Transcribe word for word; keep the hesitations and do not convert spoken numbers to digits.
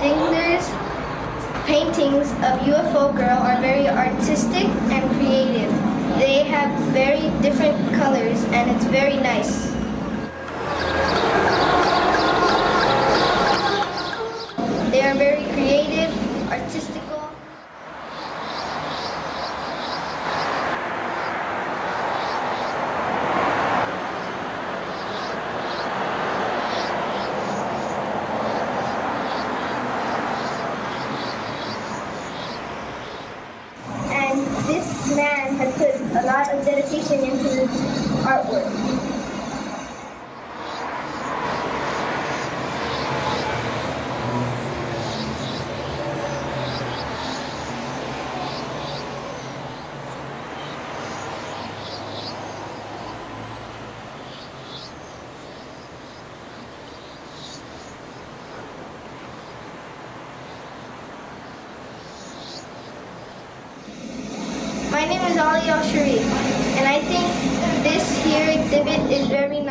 Dingler's paintings of U F O Girl are very artistic and creative. They have very different colors and it's very nice. They are very creative, artistical. This man has put a lot of dedication into his artwork. My name is Shari, and I think this here exhibit is very